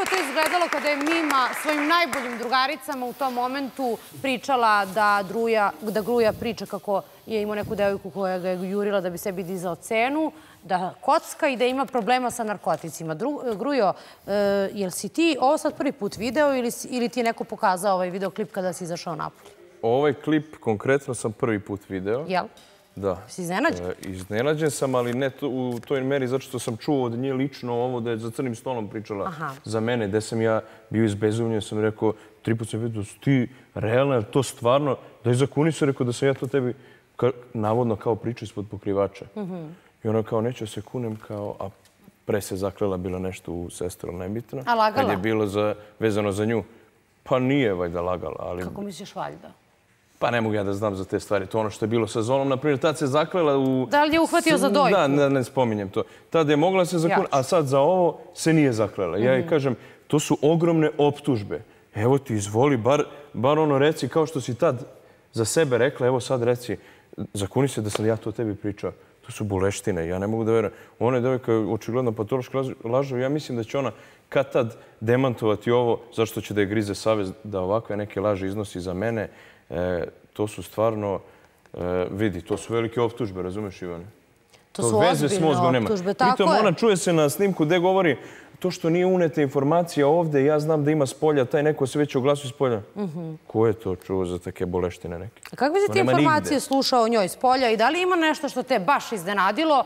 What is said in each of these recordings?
je to izgledalo kada je Mima svojim najboljim drugaricama u tom momentu pričala da Gruja priča kako je imao neku devojku koja ga je jurila da bi sebi dizao cenu, da kocka i da ima problema sa narkoticima. Grujo, jel si ti ovo sad prvi put video ili ti je neko pokazao ovaj videoklip kada si izašao napolje? Ovaj klip konkretno sam prvi put video. Jel? Da. Si iznenađen? Iznenađen sam, ali ne u toj meri, zato što sam čuo od nje lično ovo da je za crnim stolom pričala za mene, gde sam ja bio izbezumljen, sam rekao, 3 puta sam vidio, su ti realno, je to stvarno, da je zakuni se rekao da sam ja to tebi navodno kao pričao ispod pokrivača. I ona kao, neću se kunem, kao, a pre se zaklela bila nešto u sestru, nebitno. A lagala? Kad je bilo vezano za nju. Pa nije valjda lagala, ali... Kako misliš valjda? Pa ne mogu ja da znam za te stvari. To ono što je bilo sa Zonom, na primjer, tad se zaklela u... Da li je uhvatio za dojku? Da, ne spominjem to. Tad je mogla se zakleti, a sad za ovo se nije zaklela. Ja joj kažem, to su ogromne optužbe. Evo ti, izvoli, bar ono reci kao što si tad za sebe rekla, evo sad reci, zakuni se da sam ja to tebi pričao. To su buleštine, ja ne mogu da verujem. Ona je devojka očigledno patološki lažu. Ja mislim da će ona kad tad demantovati ovo, zašto će da je grize savez da ovakve neke laži iznosi za mene. To su stvarno, vidi, to su velike optužbe, razumeš, Ivane? To su ozbiljne optužbe, tako je. Pritom ona čuje se na snimku gde govori to što nije uneta informacija ovde, ja znam da ima s polja, taj neko se već oglasio s polja. Ko je to čuo za take boleštine neke? A kakve si ti informacije slušao o njoj s polja i da li ima nešto što te baš iznenadilo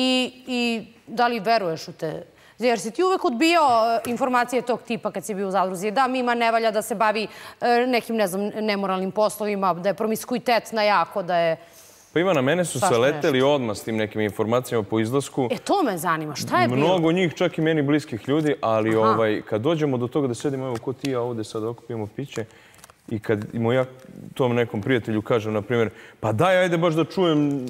i da li veruješ u te... Jer si ti uvek odbijao informacije tog tipa kad si bio u zadruzi. Da, Mima ne valja da se bavi nekim, ne znam, nemoralnim poslovima, da je promiskuitetna jako, da je... Pa Ivana, mene su se leteli odmah s tim nekim informacijama po izlasku. To me zanima, šta je bilo? Mnogo njih, čak i meni bliskih ljudi, ali kad dođemo do toga da sedimo, evo, ko ti ja ovde sad okupimo piće, i kad ja tom nekom prijatelju kažem, na primjer, pa daj, ajde baš da čujem...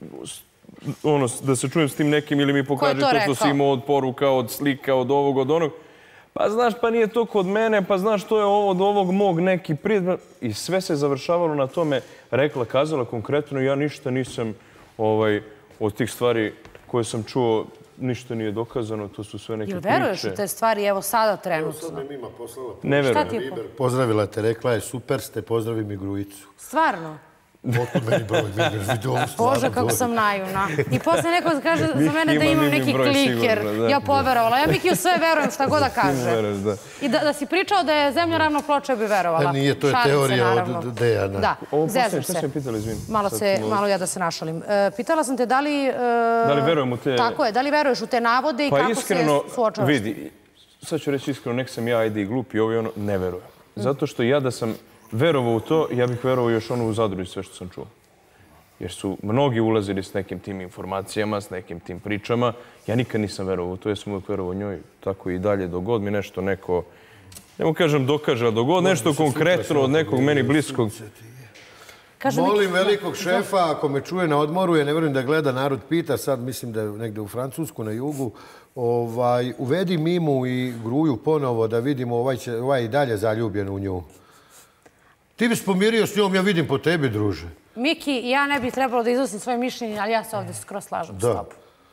da se čujem s tim nekim ili mi pokaže to što si imao od poruka, od slika, od ovog, od onog. Pa znaš, pa nije to kod mene, pa znaš, to je ovo od ovog mog neki prijatelj. I sve se završavalo na tome, rekla, kazala konkretno, ja ništa nisam od tih stvari koje sam čuo, ništa nije dokazano, to su sve neke priče. Jel veruješ u te stvari, evo sada trenutno? Sad me Mima poslala. Ne verujem. Pozdravila te, rekla je, super ste, pozdravi mi Grujicu. Stvarno? Otkud meni broj Mime, vidi ovo stvarno. Bože, kako sam naivna. I posle neko kaže za mene da imam neki kliker. Ja poverovala. Ja Miki u sve verujem šta god da kaže. I da si pričao da je zemlja ravno ploča, bi verovala. Nije, to je teorija od Dejana. Da, zezam se. Malo ja da se našalim. Pitala sam te da li... Da li verujem u te... Tako je, da li veruješ u te navode i kako se suočavaš? Vidi, sad ću reći iskreno, nek sam ja, ajde i glup i ovo i ono, ne verujem. Zato što ja da sam verovao u to, ja bih verovao još ono u zadruzi sve što sam čuo. Jer su mnogi ulazili s nekim tim informacijama, s nekim tim pričama. Ja nikad nisam verovao u to, ja sam uvijek verovao njoj, tako i dalje, dogod mi nešto neko, ne mu kažem dokaže, ali dogod nešto konkretno od nekog meni bliskog. Molim velikog šefa, ako me čuje na odmoru, ja ne verujem da gleda Narod pita, sad mislim da je negde u Francusku, na jugu, uvedi Mimu i Gruju ponovo da vidimo ovaj i dalje zaljubljen u nju. Ti bi pomirio s njom, ja vidim po tebi, druže. Miki, ja ne bih trebalo da iznosim svoje mišljenje, ali ja se ovdje skroz slažem s tobom.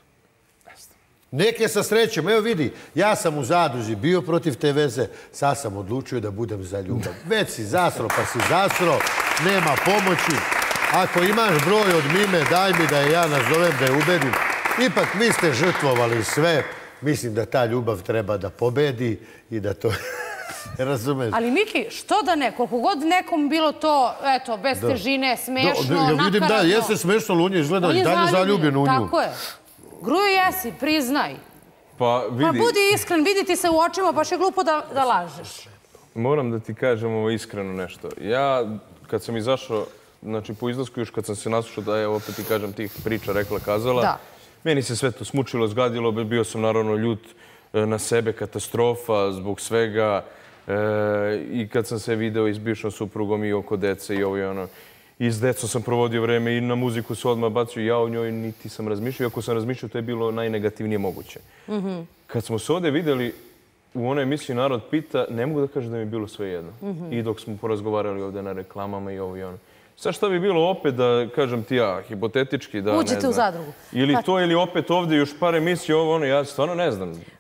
Neke sa srećom. Evo vidi, ja sam u zadruzi bio protiv te veze, sad sam odlučio da budem za ljubav. Već si zasro, pa si zasro, nema pomoći. Ako imaš broj od Mime, daj mi da je ja nazovem, da je ubedim. Ipak vi ste žrtvovali sve. Mislim da ta ljubav treba da pobedi i da to... Razumeš? Ali Miki, što da ne? Koliko god nekom bilo to, eto, bez težine, smešno, nakaradno. Vidim da, jeste smešno, ali on je izgleda i dalje zaljubljen u nju. Tako je. Grujo, jesi, priznaj. Pa budi iskren, vidi ti se u očima, baš je glupo da lažeš. Moram da ti kažem ovo iskreno nešto. Ja, kad sam izašao, znači po izlasku još kad sam se naslušao da je, opet ti kažem, tih priča rekla, kazala, meni se sve to smučilo, zgadilo, bio sam naravno ljut na sebe, katastrofa zbog svega. I kad sam se video i s bivšom suprugom i oko dece i ovo i ono. I s decom sam provodio vreme i na muziku se odmah bacio. Ja o njoj niti sam razmišljao. Iako sam razmišljao, to je bilo najnegativnije moguće. Kad smo se ovdje vidjeli u onoj emisiji Narod pita, ne mogu da kažem da mi je bilo sve jedno. I dok smo porazgovarali ovdje na reklamama i ovo i ono. Sad šta bi bilo opet da, kažem ti ja, hipotetički da ne znam. Uđete u zadrugu. Ili to, ili opet ovdje još par emisija, ovo ono, ja stvarno ne znam.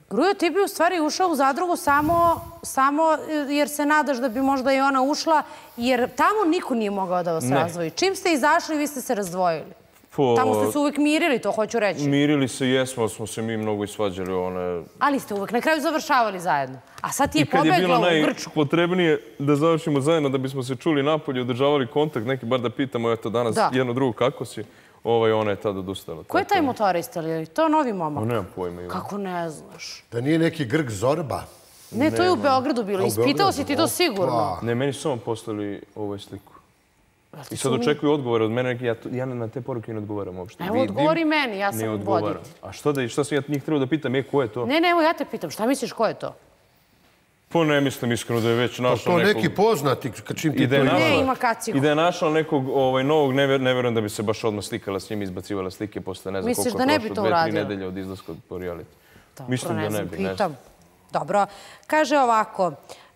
Grujo, ti bi u stvari ušao u zadrugu samo jer se nadaš da bi možda i ona ušla, jer tamo niko nije mogao da vas razdvoji. Čim ste izašli, vi ste se razdvojili. Tamo ste se uvijek mirili, to hoću reći. Mirili se, jesmo, ali smo se mi mnogo i svađali. Ali ste uvijek na kraju završavali zajedno. A sad ti je pobegla u Grčku. I kad je bilo najpotrebnije da završimo zajedno, da bismo se čuli napolje, održavali kontakt, neki bar da pitamo, eto danas jedno drugo kako si, ona je tada odustala. Ko je taj motorista? Je li to novi momak? Nemam pojma. Kako ne znaš? Da nije neki Grk Zorba? Ne, to je u Beogradu bilo. Ispitao si ti to sigurno. Ne, meni su samo poslali sliku. I sad očekuju odgovore od mene, ja na te poruke ne odgovaram uopšte. Evo, odgovori meni, ja sam voditelj. A šta sam ja njih trebao da pitam, ko je to? Ne, evo ja te pitam, šta misliš, ko je to? Pa ne mislim iskreno da je već našao nekog... To neki poznati, čim ti to ima. Ne, ima kacigu. I da je našao nekog novog, ne verujem da bi se baš odmah slikala s njim, izbacivala slike posle ne znam koliko prošlo, 2-3 nedelje od izlaska po reality. Mislim da ne bi, ne znam. Dobro, kaže ovako,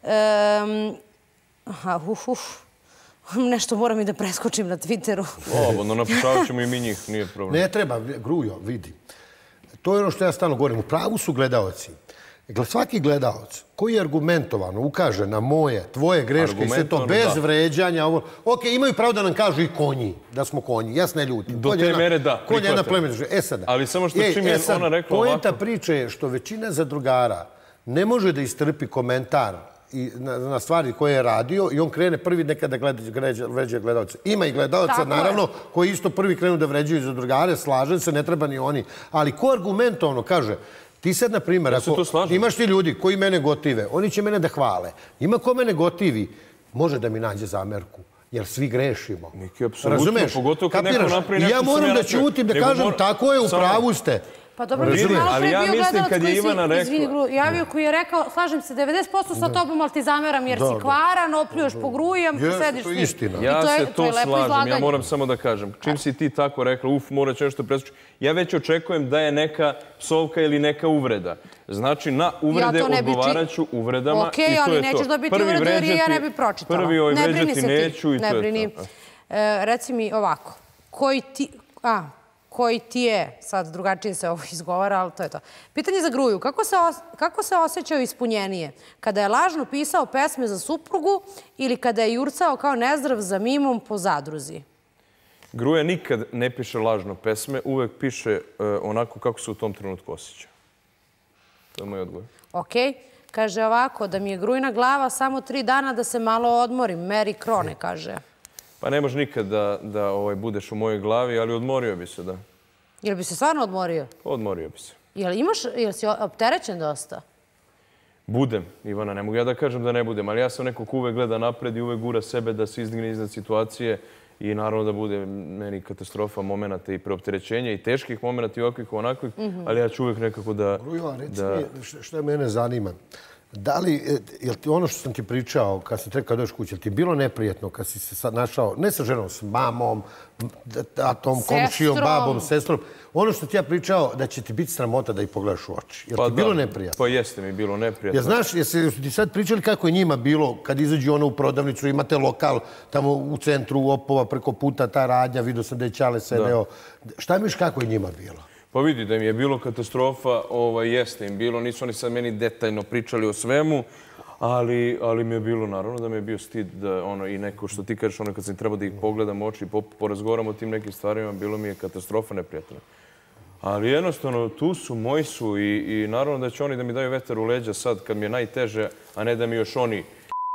nešto moram i da preskočim na Twitteru. Slobodno, napišavat ćemo i mi njih, nije problem. Ne treba, Grujo, vidi. To je ono što ja stalno govorim. U pravu su gledaoci. Svaki gledalac koji argumentovano ukaže na moje, tvoje greške i sve to bez vređanja, ok, imaju pravo da nam kažu i konji, da smo konji, ja se ne ljutim. Do te mere da, prihvatam. sada. Ali samo što čim je ona rekla ovako... Poenta priče je što većina zadrugara ne može da istrpi komentar na stvari koje je radio i on krene prvi nekada vređa gledalce. Ima i gledalaca, naravno, koji isto prvi krenu da vređaju zadrugare, slažem se, ne treba ni oni. Ali ko argumentovno kaže, ti sad, na primjer, ako imaš ti ljudi koji mene gotive, oni će mene da hvale. Ima ko mene gotivi, može da mi nađe zamerku, jer svi grešimo. Razumeš? Kapiraš? I ja moram da ćutim, da kažem, tako je, u pravu ste. Pa dobro, mi smo malo pre bio gledalac koji javio, koji je rekao, slažem se, 90% sa tobom, ali ti zameram jer si kvaran, opljuješ po grujam, sediš s njim. Istina. Ja se to slažem, ja moram samo da kažem. Čim si ti tako rekla, morat ću nešto preskočiti, ja već očekujem da je neka psovka ili neka uvreda. Znači, na uvrede odgovarat ću uvredama i to je to. Okej, ali nećeš dobiti uvredu jer ja ne bi pročitala. Prvi vređati neću i to je to. Reci mi ovako, koji ti je, sad drugačije se ovo izgovara, ali to je to. Pitanje za Gruju, kako se osjećao ispunjenije? Kada je lažno pisao pesme za suprugu ili kada je jurcao kao nezdrav za mimom po zadruzi? Gruja nikad ne piše lažno pesme, uvek piše onako kako se u tom trenutku osjeća. To je moj odgovor. Okej. Kaže ovako, da mi je Grujina glava samo 3 dana da se malo odmorim. Mary Krone, kaže. Pa ne može nikad da budeš u mojoj glavi, ali odmorio bi se, da. Jel bi se stvarno odmorio? Odmorio bi se. Jel si opterećen dosta? Budem, Ivana, ne mogu ja da kažem da ne budem, ali ja sam neko ko uvek gleda napred i uvek gura sebe da se izdigne iznad situacije i naravno da bude meni katastrofa momenata i preopterećenja i teških momenata i ovakvih onakvih, ali ja ću uvek nekako da... Grujo, reci mi, što mene zanima, da li, jel ti ono što sam ti pričao kad si trebao doći kući, jel ti je bilo neprijetno kad si se sad našao, ne sa ženom, s mamom, tatom, komšijom, babom, sestrom, ono što ti ja pričao da će ti biti sramota da ih pogledaš u oči. Jel ti bilo neprijatno? Pa jeste mi bilo neprijatno. Ja znaš, jeste ti sad pričali kako je njima bilo kad izađu ono u prodavnicu, imate lokal tamo u centru Opova, preko puta ta radnja, vidio sam da je Ćale sedeo. Šta misliš kako je njima bilo? Pa vidi da mi je bilo katastrofa, jeste im bilo, nisu oni sad meni detaljno pričali o svemu, ali mi je bilo, naravno, da mi je bio stid i neko što ti kažeš, kad sam trebao da ih pogledam u oči i porazgovaram o tim nekim stvarima, bilo mi je katastrofa neprijatna. Ali jednostavno, tu su, moji su i naravno da će oni da mi daju vetar u leđa sad kad mi je najteže, a ne da mi još oni...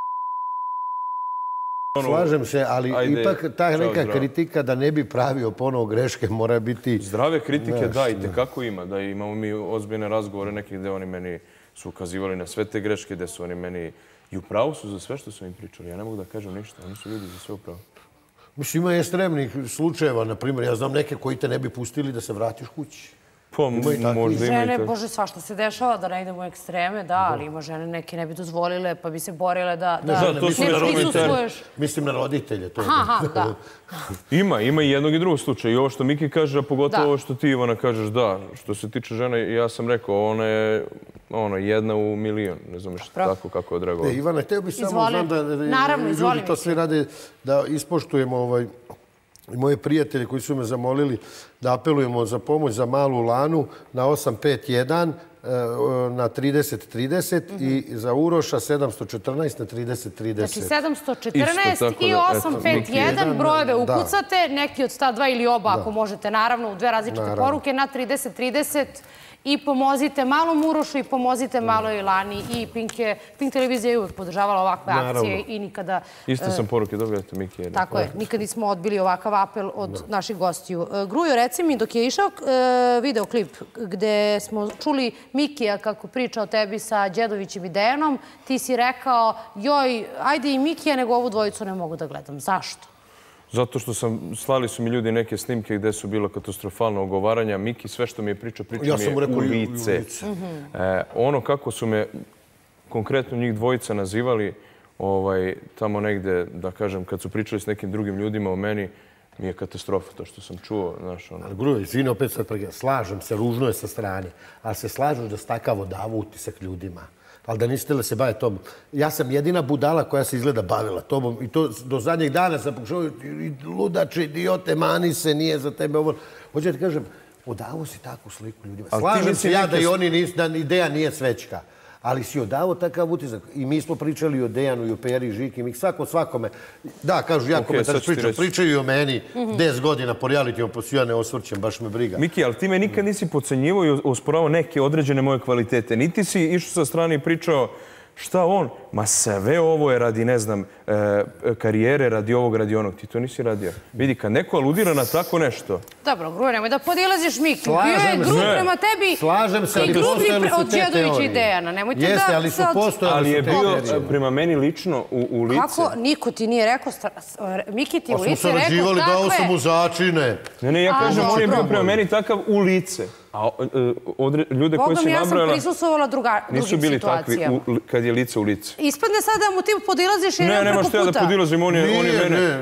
Slažem se, ali ipak ta neka kritika da ne bi pravio ponovo greške mora biti... Zdrave kritike, da, i tekako ima. Da imamo mi ozbiljne razgovore nekih gde oni meni su ukazivali na sve te greške, gde su oni meni i u pravu su za sve što su im pričali. Ja ne mogu da kažem ništa, oni su ljudi za sve u pravu. Mislim, ima ekstremnih slučajeva, na primjer, ja znam neke koji te ne bi pustili da se vratiš kući. Pa, možda ima i žene, bože, svašta se dešava, da ne idemo u ekstreme, da, ali ima žene neke ne bi dozvolile, pa bi se borile da ne prisustvuješ. Mislim na roditelje. Aha, da. Ima i jednog i drugog slučaja. I ovo što Miki kaže, a pogotovo ovo što ti, Ivana, kažeš, da. Što se tiče žene, ja sam rekao, ona je jedna u milion. Ne znam što tako kako je odreagovao. Ivana, hteo bih samo znam da ljudi to sve rade, da ispoštujemo i moje prijatelje koji su me zamolili da apelujemo za pomoć za Malu Lanu na 851 na 30-30 i za Uroša 714 na 30-30. Znači 714 i 851 brojeve ukucate, neki od ta dva ili oba ako možete, naravno, u dve različite poruke na 30-30 i pomozite malom Urošu i pomozite maloj Lani i Pink televizija je uvek podržavala ovakve akcije i nikada... Iste sam poruke dobio, eto Miki. Tako je, nikad nismo odbili ovakav apel od naših gostiju. Grujo, reci mi, dok je išao videoklip gde smo čuli Mikija kako priča o tebi sa Đedovićem i Dejanom, ti si rekao, joj, ajde i Mikija, nego ovu dvojicu ne mogu da gledam. Zašto? Zato što slali su mi ljudi neke snimke gde su bila katastrofalna ogovaranja. Miki sve što mi je pričao mi je u lice. Ono kako su me konkretno njih dvojica nazivali tamo negde, da kažem, kad su pričali s nekim drugim ljudima o meni, mi je katastrofa to što sam čuo. Ali Grujo, izvini opet sad pregledam, slažem se, ružno je sa strane, ali se slažu da s takav odavao utisak ljudima. Ali da niste li se bave tom. Ja sam jedina budala koja se izgleda bavila tobom i to do zadnjeg dana sam pokušao ludače, idiote, mani se, nije za tebe ovo. Hoću da ti kažem, odavao si takvu sliku ljudima. Slažem se ja da i oni nisu, da ideja nije svećka. Ali si odavao takav utisak. I mi smo pričali o Dejanu i o Peri, Žiki, mi svakome. Da, kažu, ja komentar pričaju i o meni 10 godina po realitijom, pa ja ne osvrćem, baš me briga. Miki, ali ti me nikad nisi podcenjivao i osporavao neke određene moje kvalitete. Niti si išao sa strane i pričao šta on, ma sve ovo je radi, ne znam, karijere, radi ovog, radi onog. Ti to nisi radio. Vidi, kad neko aludira na tako nešto... Dobro, Grujo, nemoj da podilaziš Miki. Bio je grub prema tebi i grublji od Đedovića i Dejana. Nemojte da... Jeste, ali su postojali... Ali je bio prema meni lično u lice. Kako? Niko ti nije rekao... Miki ti u lice rekao takve... Smo sarađivali, dao sam mu začine. Ne, ja kažem, on je bio prema meni takav u lice. A ljude koji su nabrojala... Bogom, ja sam prisustovala drugim situacijama. Nisu bili takvi kad je lice u lice. Ispadne sada da mu ti podilaziš jedan preko puta. Ne, nema što ja da podilazim, on je mene.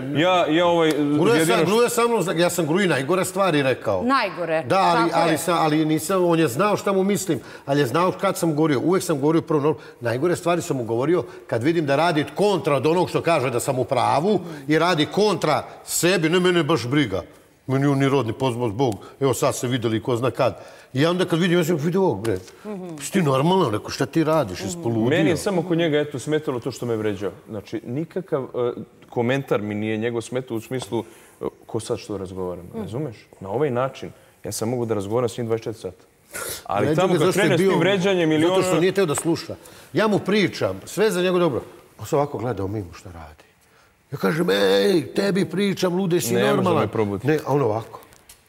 Gruja sa mnom, ja sam Gruji najgore stvari rekao. Najgore, da, ali nisam, on je znao šta mu mislim, ali je znao kad sam govorio. Uvek sam govorio prvo, najgore stvari sam mu govorio kad vidim da radi kontra od onog što kaže da sam u pravu i radi kontra sebi, ne, mene baš briga. Meni on ni rodni, pozbog Bog. Evo sad se videli ko zna kad. I onda kad vidim, ja sam vidio ovog, bre. Ti normalno, neko, šta ti radiš, ispoludio? Meni je samo kod njega, eto, smetalo to što me vređao. Znači, nikakav komentar mi nije njegov smetao u smislu ko sad što razgovaram. Razumeš? Na ovaj način ja sam mogu da razgovaram s njim 24 sata. Ali tamo kad krene s tim vređanjem ili ono... Zato što nije teo da sluša. Ja mu pričam, sve za njegov dobro. On se ovako gledao mimo šta radi. Ja kažem, ej, tebi pričam, lude si normalan. Ne može me probuditi. Ne, a on ovako.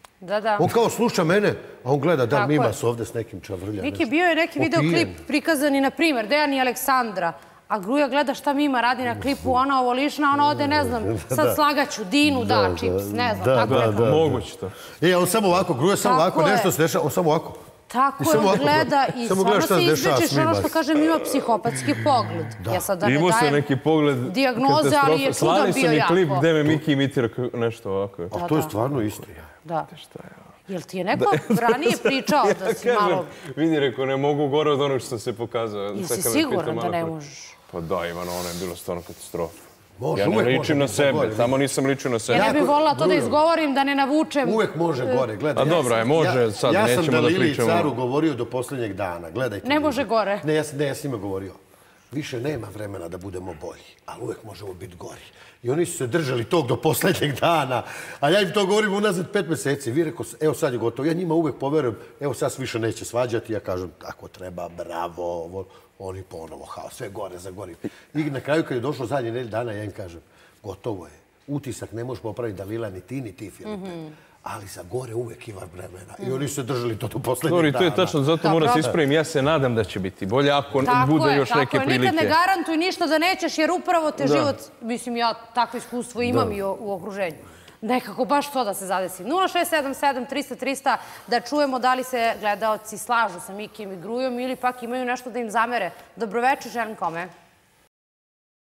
Da. On kao sluša mene, a on gleda da mima se ovde s nekim čavrlja. Miki, bio je neki videoklip prikazani, na primjer, Dejan i Aleksandra, a Gruja gleda šta Mima radi na klipu, ona ovo lišna, ona ode, ne znam, sad slagaću, Dinu da, čips, ne znam, tako nekako. Moguće to. On samo ovako, Gruja samo ovako, nešto se dešava, on samo ovako. Tako je, on gleda i stvarno se izvečiš ono što kažem, ima psihopatski pogled. Ja sad da ne dajem dijagnoze, ali je čudan bio jako. Slali su mi klip gde me Miki imitira nešto ovako. A to je stvarno istina. Da. Jel ti je neko ranije pričao da si malo... Vidi, rekao, ne mogu gore od onog što sam se pokazao. Jesi siguran da ne možeš? Pa da, Ivana, ono je bilo stvarno katastrofa. Ja ne ličim na sebe, tamo nisam ličio na sebe. Ja ne bih volila to da izgovorim, da ne navučem... Uvek može gore, gledaj. A dobro, može, sad nećemo da pričamo. Ja sam Dalili i Caru govorio do posljednjeg dana, gledajte. Ne može gore. Ne, ja s njima govorio. Više nema vremena da budemo bolji, ali uvek možemo biti gori. I oni su se držali tog do posljednjeg dana. A ja im to govorim unazad 5 meseci. Vi rekao, evo sad je gotovo. Ja njima uvek poverujem, evo sad se više neće svađati. Ja kažem, ako treba, bravo. Oni ponovo, sve gore za gori. I na kraju kad je došlo zadnje nedelje dana, ja im kažem, gotovo je. Utisak ne možeš popraviti Dalila ni ti, Filipe. Ali za gore uvek ima vremena. I oni su se držali to do posljednjeg dana. To je tačno, zato moram se ispravim. Ja se nadam da će biti bolje ako bude još neke prilike. Nikad ne garantuj ništa da nećeš, jer upravo te život, mislim, ja takvo iskustvo imam i u okruženju. Nekako baš to da se zadesi. 0677 300 300, da čujemo da li se gledaoci slažu sa Mikijem i Grujom ili pak imaju nešto da im zamere. Dobroveče, želim kome?